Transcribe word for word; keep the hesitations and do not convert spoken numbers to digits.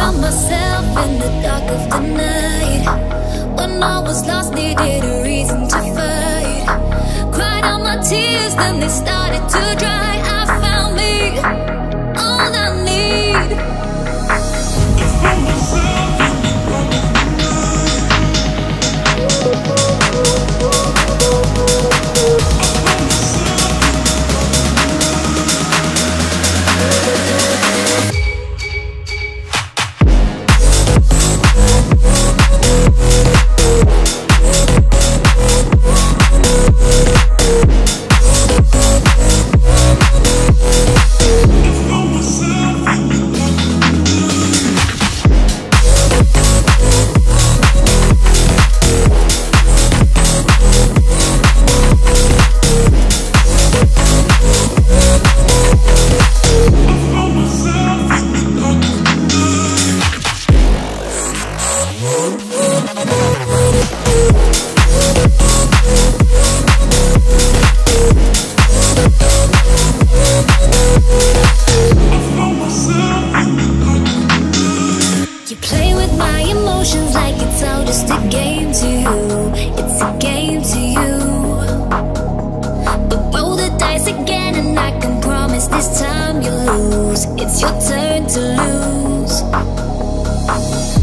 found myself in the dark of the night. When I was lost, needed a reason to fight. Cried out my tears, then they started to dry. I found me, all I need. Just a game to you, it's a game to you. But roll the dice again and I can promise this time you'll lose. It's your turn to lose.